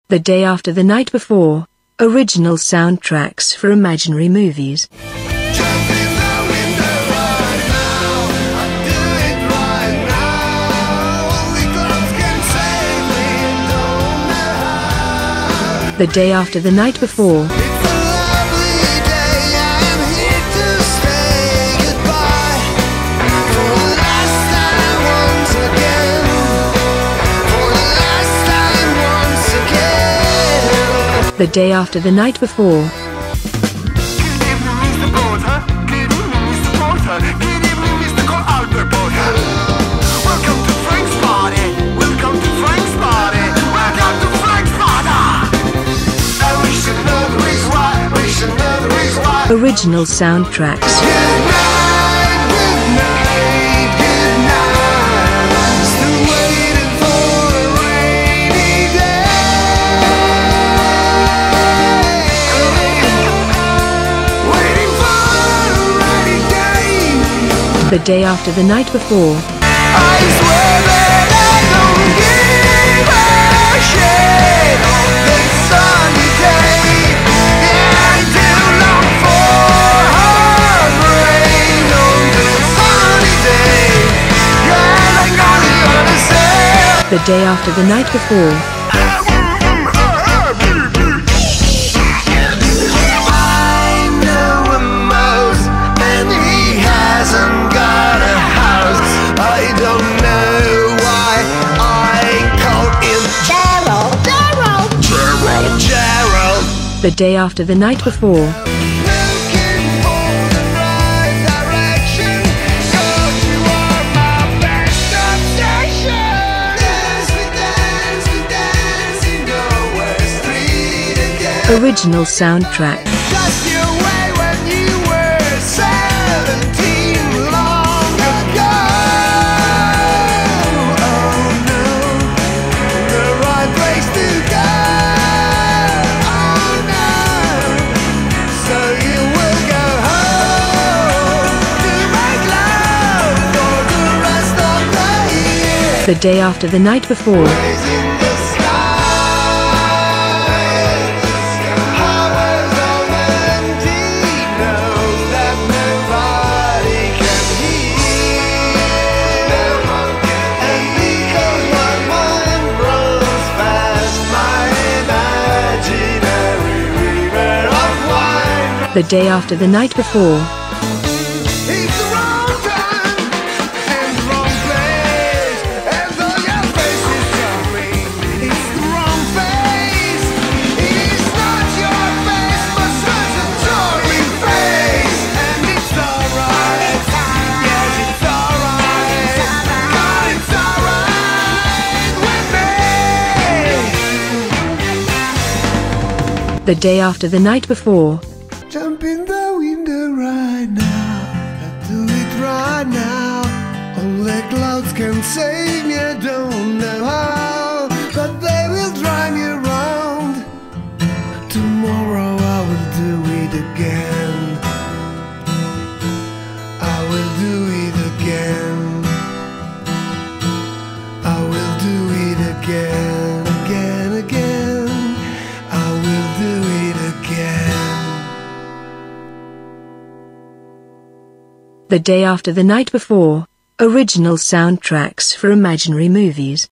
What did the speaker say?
The day after the night before. Original soundtracks for imaginary movies. The day after the night before. The day after the night before. Original soundtracks. The day after the night before. I swear that I don't give a shit on this sunny day. Yeah, I do long for her rain on this sunny day. Yeah, I gotta understand. The day after the night before. The day after the night before. Original soundtrack. The day after the night before. The day after the night before. The day after the night before. Jump in the window right now. I do it right now. All the clouds can save me, I don't know how, but they will drive me around. Tomorrow I will do it again. I will do it again. I will do it again, again, again. I will do it again. The day after the night before. Original soundtracks for imaginary movies.